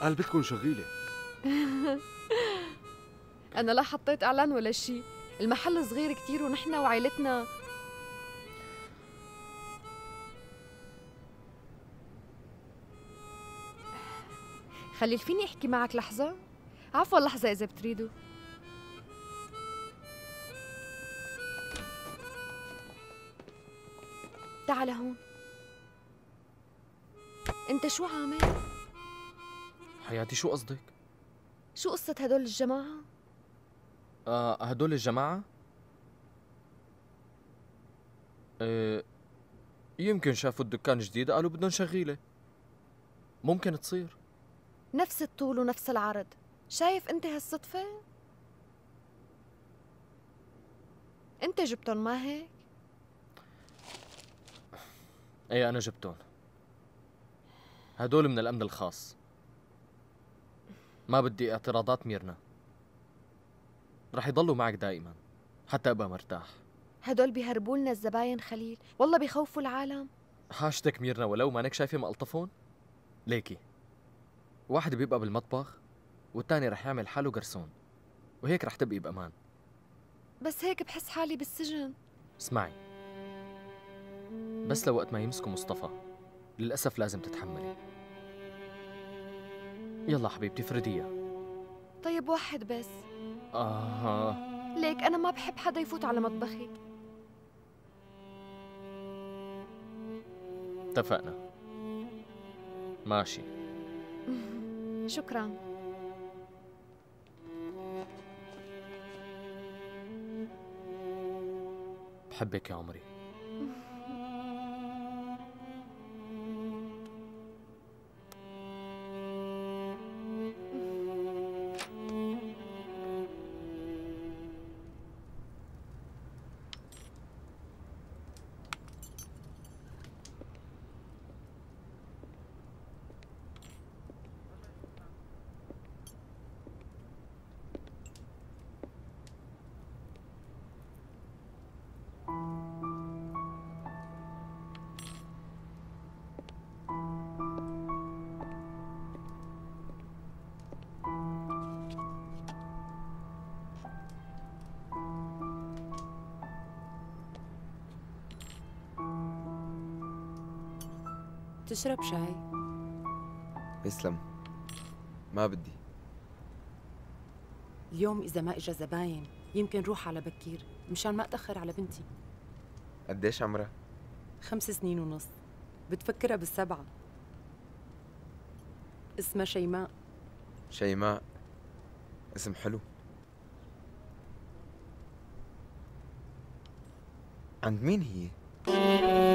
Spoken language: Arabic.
قال بدكم شغيلة. أنا لا حطيت إعلان ولا شي، المحل صغير كتير ونحن وعائلتنا. خليل فيني أحكي معك لحظة؟ عفوا لحظة إذا بتريدوا. تعال هون. أنت شو عامل؟ حياتي شو قصدك؟ شو قصة هدول الجماعة؟ هدول الجماعة؟ يمكن شافوا الدكان جديد قالوا بدهم شغيلة. ممكن تصير. نفس الطول ونفس العرض، شايف أنت هالصدفة؟ أنت جبتن ما هيك؟ ايه أنا جبتهم. هدول من الأمن الخاص. ما بدي اعتراضات ميرنا. رح يضلوا معك دائما حتى أبقى مرتاح. هدول بيهربوا لنا الزباين خليل، والله بيخوفوا العالم. حاجتك ميرنا ولو مانك شايفة مقلطفون؟ ليكي واحد بيبقى بالمطبخ والتاني رح يعمل حاله قرصون، وهيك رح تبقي بأمان. بس هيك بحس حالي بالسجن. اسمعي، بس لوقت ما يمسكوا مصطفى للأسف لازم تتحملي. يلا حبيبتي فرديها. طيب واحد بس. آه ليك أنا ما بحب حدا يفوت على مطبخي. اتفقنا. ماشي. شكراً. بحبك يا عمري. تشرب شاي؟ يسلم، ما بدي. اليوم إذا ما إجا زباين يمكن روح على بكير مشان ما أتأخر على بنتي. قديش عمرها؟ 5 سنين ونص، بتفكرها بالسبعة. اسمها شيماء. شيماء، اسم حلو. عند مين هي؟